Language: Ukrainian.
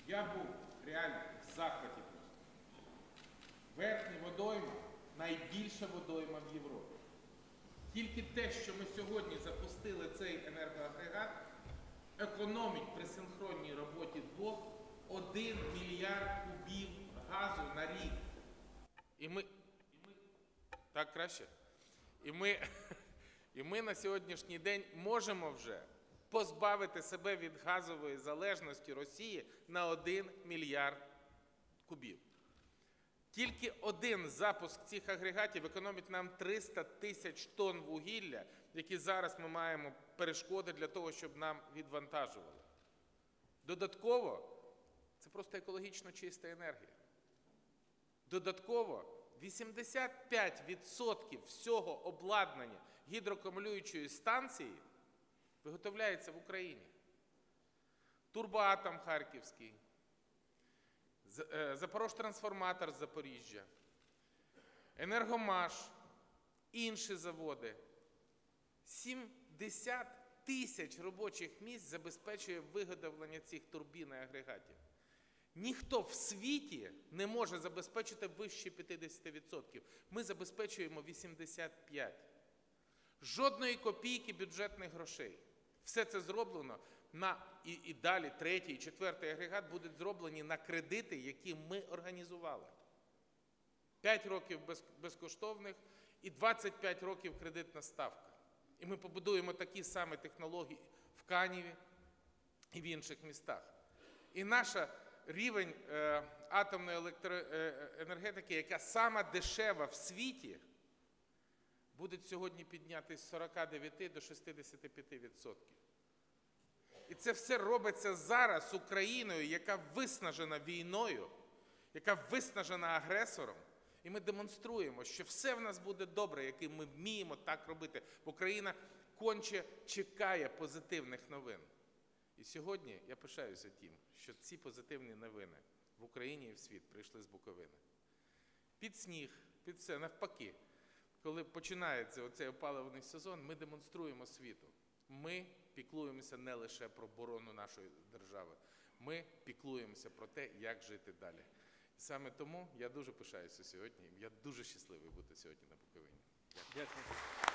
Я був реально в захваті просто. Верхня водойма – найбільша водойма в Європі. Тільки те, що ми сьогодні запустили цей енергоагрегат, економить при синхронній роботі двох 1 мільярд кубів газу на рік. Так краще? І ми на сьогоднішній день можемо вже позбавити себе від газової залежності Росії на 1 мільярд кубів. Тільки один запуск цих агрегатів економить нам 300 тисяч тонн вугілля, які зараз ми маємо перешкоди для того, щоб нам відвантажували. Додатково, це просто екологічно чиста енергія. Додатково 85% всього обладнання гідроакумулюючої станції виготовляється в Україні. Турбоатом Харківський, Запорожтрансформатор з Запоріжжя, Енергомаш, інші заводи. 70 тисяч робочих місць забезпечує виготовлення цих турбін і агрегатів. Ніхто в світі не може забезпечити вище 50%. Ми забезпечуємо 85%. Жодної копійки бюджетних грошей. Все це зроблено і далі третій і четвертий агрегат будуть зроблені на кредити, які ми організували. 5 років безкоштовних і 25 років кредитна ставка. І ми побудуємо такі самі технології в Каневі і в інших містах. І наш рівень атомної електроенергетики, яка сама дешева в світі, буде сьогодні піднятий з 49 до 65%. І це все робиться зараз Україною, яка виснажена війною, яка виснажена агресором. І ми демонструємо, що все в нас буде добре, яким ми вміємо так робити. Україна конче чекає позитивних новин. І сьогодні я пишаюся тим, що ці позитивні новини в Україні і в світ прийшли з Буковини. Під сніг, під все, навпаки. Коли починається оцей опалювальний сезон, ми демонструємо світу. Ми піклуємося не лише про оборону нашої держави, ми піклуємося про те, як жити далі. Саме тому я дуже пишаюся сьогодні, я дуже щасливий бути сьогодні на Буковині. Дякую.